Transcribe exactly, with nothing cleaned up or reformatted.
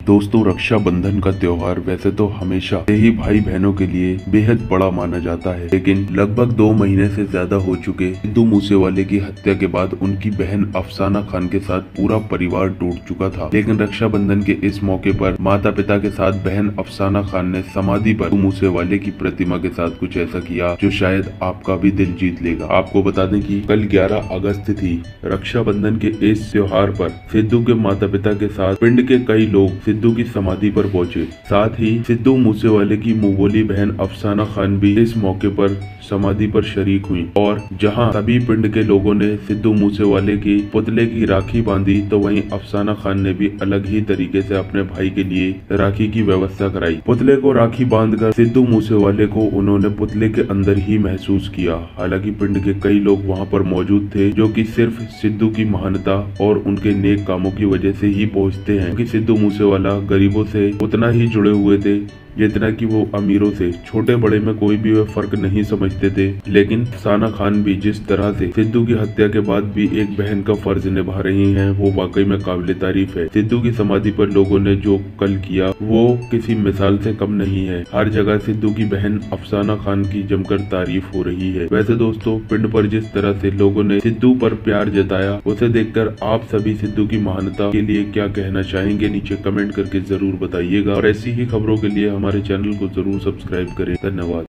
दोस्तों, रक्षाबंधन का त्योहार वैसे तो हमेशा से ही भाई बहनों के लिए बेहद बड़ा माना जाता है, लेकिन लगभग दो महीने से ज्यादा हो चुके सिद्धू मूसेवाले की हत्या के बाद उनकी बहन अफसाना खान के साथ पूरा परिवार टूट चुका था। लेकिन रक्षाबंधन के इस मौके पर माता पिता के साथ बहन अफसाना खान ने समाधि पर सिद्धू मूसेवाले की प्रतिमा के साथ कुछ ऐसा किया जो शायद आपका भी दिल जीत लेगा। आपको बता दें कि कल ग्यारह अगस्त थी। रक्षाबंधन के इस त्योहार पर सिद्धू के माता पिता के साथ पिंड के कई लोग सिद्धू की समाधि पर पहुंचे। साथ ही सिद्धू मूसेवाले की मुंहबोली बहन अफसाना खान भी इस मौके पर समाधि पर शरीक हुई और जहां सभी पिंड के लोगों ने सिद्धू मूसेवाले की पुतले की राखी बांधी, तो वहीं अफसाना खान ने भी अलग ही तरीके से अपने भाई के लिए राखी की व्यवस्था कराई। पुतले को राखी बांधकर सिद्धू मूसेवाले को उन्होंने पुतले के अंदर ही महसूस किया। हालांकि पिंड के कई लोग वहां पर मौजूद थे जो कि सिर्फ सिद्धू की महानता और उनके नेक कामों की वजह से ही पहुंचते हैं, क्योंकि सिद्धू मूसेवाला गरीबों से उतना ही जुड़े हुए थे जितना कि वो अमीरों से। छोटे बड़े में कोई भी वे फर्क नहीं समझते थे। लेकिन अफसाना खान भी जिस तरह से सिद्धू की हत्या के बाद भी एक बहन का फर्ज निभा रही हैं, वो वाकई में काबिल तारीफ है। सिद्धू की समाधि पर लोगों ने जो कल किया वो किसी मिसाल से कम नहीं है। हर जगह सिद्धू की बहन अफसाना खान की जमकर तारीफ हो रही है। वैसे दोस्तों, पिंड पर जिस तरह से लोगों ने सिद्धू पर प्यार जताया, उसे देखकर आप सभी सिद्धू की महानता के लिए क्या कहना चाहेंगे, नीचे कमेंट करके जरूर बताइएगा। और ऐसी ही खबरों के लिए हमारे चैनल को जरूर सब्सक्राइब करें। धन्यवाद।